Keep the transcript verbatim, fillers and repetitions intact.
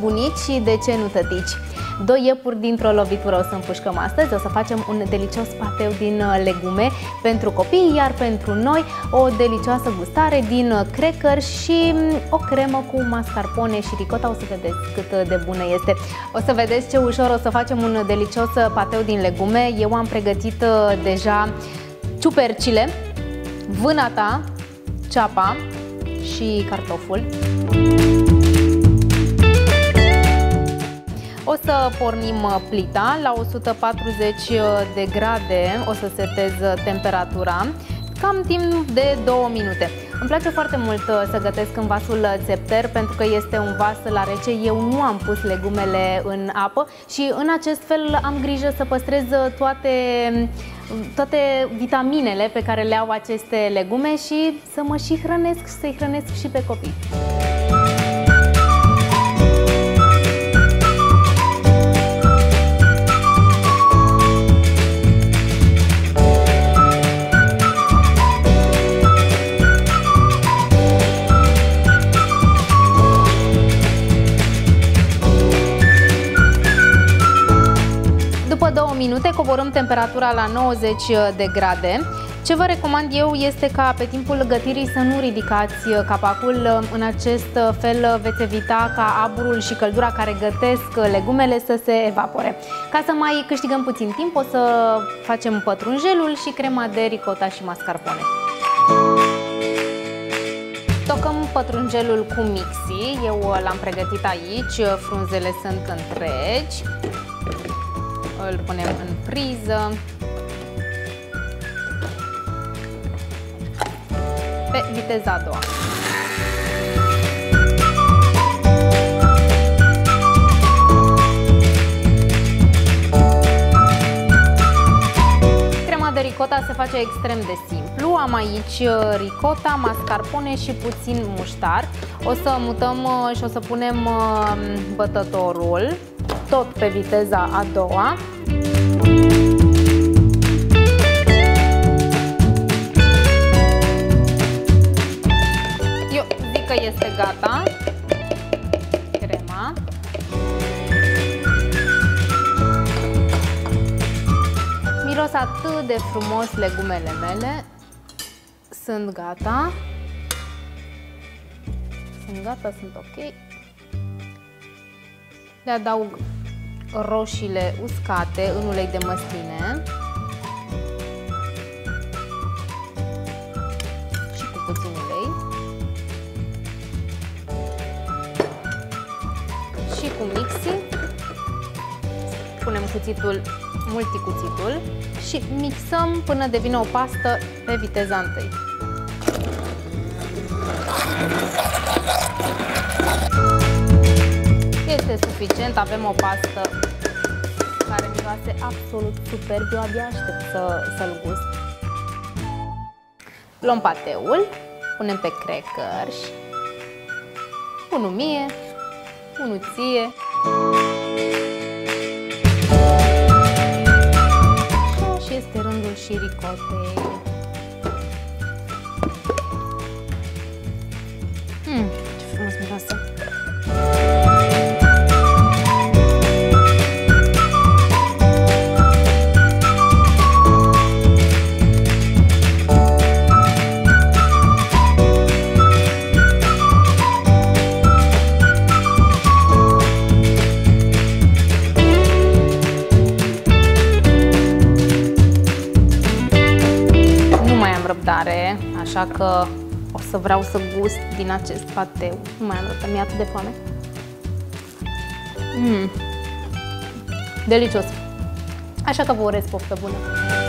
bunici și de ce nu tătici. Doi iepuri dintr-o lovitură o să împușcăm astăzi. O să facem un delicios pateu din legume pentru copii, iar pentru noi o delicioasă gustare din crackers și o cremă cu mascarpone și ricota. O să vedeți cât de bună este. O să vedeți ce ușor o să facem un delicios pateu din legume. Eu am pregătit deja ciupercile, vânata, ceapa și cartoful. O să pornim plita la o sută patruzeci de grade, o să setez temperatura, cam timp de două minute. Îmi place foarte mult să gătesc în vasul Zepter pentru că este un vas la rece. Eu nu am pus legumele în apă și în acest fel am grijă să păstrez toate, toate vitaminele pe care le au aceste legume și să mă și hrănesc, să-i hrănesc și pe copii. Minute, coborâm temperatura la nouăzeci de grade. Ce vă recomand eu este ca pe timpul gătirii să nu ridicați capacul. În acest fel veți evita ca aburul și căldura care gătesc legumele să se evapore. Ca să mai câștigăm puțin timp, o să facem pătrunjelul și crema de ricota și mascarpone. Tocăm pătrunjelul cu mixi. Eu l-am pregătit aici, frunzele sunt întregi. Îl punem în priză. Pe viteza a doua. Crema de ricota se face extrem de simplu. Am aici ricota, mascarpone și puțin muștar. O să mutăm și o să punem bătătorul tot pe viteza a doua. Eu zic că este gata crema. Miros atât de frumos legumele mele. Sunt gata. Sunt gata, sunt ok. Le adaug roșiile uscate în ulei de măsline și cu puțin ulei și cu mixi punem cuțitul, multicuțitul și mixăm până devine o pastă pe viteza întâi. Este suficient, avem o pastă care miroase absolut superb. Eu abia aștept să, să-l gust. Luăm pateul, punem pe crackers, unul mie, unul ție. Și este rândul și ricotei. Mm, ce frumos miroase! Așa că o să vreau să gust din acest pateu. Nu mai am răbdare, mi-e atât de foame. Mm. Delicios! Așa că vă urez poftă bună!